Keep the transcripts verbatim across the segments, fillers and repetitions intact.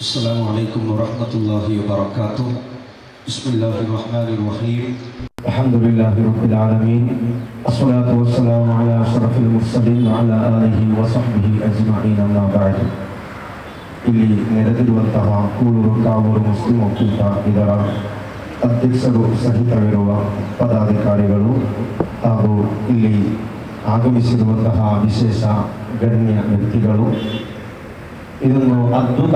Assalamualaikum warahmatullahi wabarakatuh. Bismillahirrahmanirrahim. Alhamdulillahirabbil alamin. Assalatu wassalamu ala asyrafil mursalin wa ala alihi wa sahbihi ajma'in, amma ba'd. ಇಲ್ಲಿ ನೆರೆದಿರುವಂತಹ Kuloor Kavoor Muslim ಒಕ್ಕೂಟ ಇದರ ಅಧ್ಯಕ್ಷರು ಸಹಿತವಿರುವ ಪದಾಧಿಕಾರಿಗಳು ಹಾಗೂ ಇಲ್ಲಿ ಆಗಮಿಸಿರುವಂತಹ ವಿಶೇಷ ಗಣ್ಯ ವ್ಯಕ್ತಿಗಳು, ಇದನ್ನು ಅದ್ಭುತ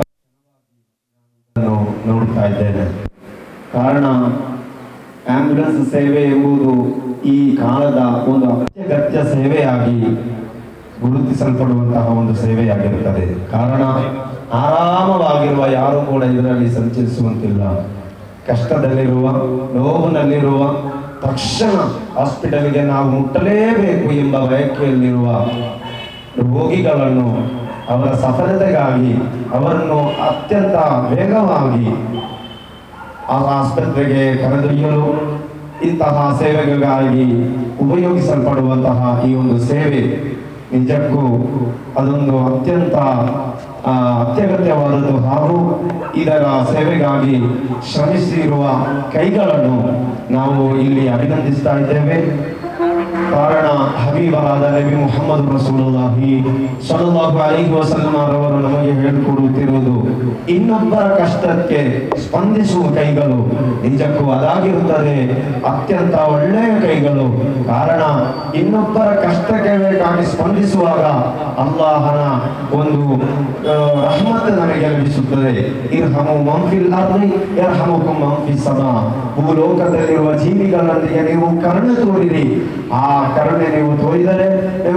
ನೋಡ್ತಾ ಇದ್ದೇನೆ. ಕಾರಣ ಆಂಬ್ಯುಲೆನ್ಸ್ ಸೇವೆ ಎಂಬುದು ಈ ಕಾಲದ ಒಂದು ಅತ್ಯಗತ್ಯ ಸೇವೆಯಾಗಿ ಗುರುತಿಸಲ್ಪಡುವಂತಹ ಒಂದು ಸೇವೆಯಾಗಿರುತ್ತದೆ. ಕಾರಣ ಆರಾಮವಾಗಿರುವ ಯಾರು ಕೂಡ ಇದರಲ್ಲಿ ಸಂಚರಿಸುವಂತಿಲ್ಲ. ಕಷ್ಟದಲ್ಲಿರುವ, ನೋವಿನಲ್ಲಿರುವ ತಕ್ಷಣ ಹಾಸ್ಪಿಟಲ್ಗೆ ನಾವು ಮುಟ್ಟಲೇಬೇಕು ಎಂಬ ಬಯಕೆಯಲ್ಲಿರುವ ರೋಗಿಗಳನ್ನು ಅವರ ಸಫಲತೆಗಾಗಿ ಅವರನ್ನು ಅತ್ಯಂತ ವೇಗವಾಗಿ ಆ ಆಸ್ಪತ್ರೆಗೆ ಕರೆದೊಯ್ಯಲು ಇಂತಹ ಸೇವೆಗಳಿಗಾಗಿ ಉಪಯೋಗಿಸಲ್ಪಡುವಂತಹ ಈ ಒಂದು ಸೇವೆ ನಿಜಕ್ಕೂ ಅದೊಂದು ಅತ್ಯಂತ ಅತ್ಯಗತ್ಯವಾದದ್ದು. ಹಾಗೂ ಇದರ ಸೇವೆಗಾಗಿ ಶ್ರಮಿಸಿರುವ ಕೈಗಳನ್ನು ನಾವು ಇಲ್ಲಿ ಅಭಿನಂದಿಸ್ತಾ ಇದ್ದೇವೆ. ಕಾರಣ ಹಬೀಬರಾದ ನಬಿ ಮುಹಮ್ಮದ್ ರಸೂಲುಲ್ಲಾಹಿ ಸ್ವಲ್ಲಲ್ಲಾಹು ಅಲೈಹಿ ವಸಲ್ಲಂ ರವರು ನಮಗೆ ಹೇಳಿಕೊಡುತ್ತಿರುವುದು ಇನ್ನೊಬ್ಬರ ಕಷ್ಟಕ್ಕೆ ಸ್ಪಂದಿಸುವ ಕೈಗಳು ನಿಜಕ್ಕೂ ಅದಾಗಿರುತ್ತದೆ ಅತ್ಯಂತ ಒಳ್ಳೆಯ ಕೈಗಳು. ಕಾರಣ ಇನ್ನೊಬ್ಬರ ಕಷ್ಟಕ್ಕೆ ಬೇಕಾಗಿ ಸ್ಪಂದಿಸುವಾಗ ಅಲ್ಲಾಹನ ಒಂದು ರಹಮತ್ ನಮಗೆ ಲಭಿಸುತ್ತದೆ. ಇರ್ಹಮು ಮನ್ ಫಿಲ್ ಅರ್ದಿ ಯರ್ಹಮುಕುಂ ಮನ್ ಫಿಸ್ ಸಮಾ. ಭೂಲೋಕದಲ್ಲಿರುವ ಜೀವಿಗಳೊಂದಿಗೆ ನೀವು ಕರುಣೆ ತೋರಿರಿ, ಆ ಕರುಣೆ ನೀವು ತೋರಿದರೆ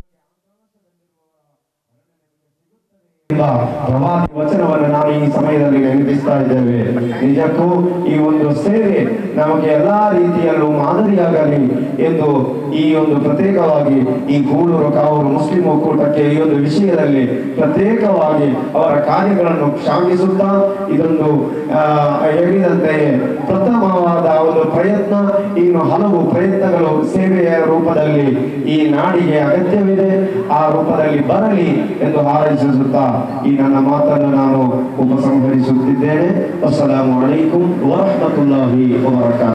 ಪ್ರವಾದಿ ವಚನವನ್ನು ನಾವು ಈ ಸಮಯದಲ್ಲಿ ನೆನಪಿಸ್ತಾ ಇದ್ದೇವೆ. ನಿಜಕ್ಕೂ ಈ ಒಂದು ಸೇವೆ ನಮಗೆ ಎಲ್ಲಾ ರೀತಿಯಲ್ಲೂ ಮಾದರಿಯಾಗಲಿ ಎಂದು ಈ ಒಂದು ಪ್ರತ್ಯೇಕವಾಗಿ ಈ ಗೂಳೂರು ಕಾವೂರು ಮುಸ್ಲಿಂ ಒಕ್ಕೂಟಕ್ಕೆ ಈ ಒಂದು ವಿಷಯದಲ್ಲಿ ಪ್ರತ್ಯೇಕವಾಗಿ ಅವರ ಕಾರ್ಯಗಳನ್ನು ಶ್ಲಾಘಿಸುತ್ತಾ, ಇದೊಂದು ಹೇಳಿದಂತೆಯೇ ಪ್ರಥಮವಾದ ಒಂದು ಪ್ರಯತ್ನ, ಇನ್ನು ಹಲವು ಪ್ರಯತ್ನಗಳು ಸೇವೆಯ ರೂಪದಲ್ಲಿ ಈ ನಾಡಿಗೆ ಅಗತ್ಯವಿದೆ, ಆ ರೂಪದಲ್ಲಿ ಬರಲಿ ಎಂದು ಹಾರೈಸುತ್ತಾ ಈ ನನ್ನ ಮಾತನ್ನು ನಾನು ಉಪಸಂಹರಿಸುತ್ತಿದ್ದೇನೆ. ಅಸ್ಸಲಾಮು ಅಲೈಕುಂ ವರಹಮತುಲ್ಲಾಹಿ ವಬರಕಾತುಹು.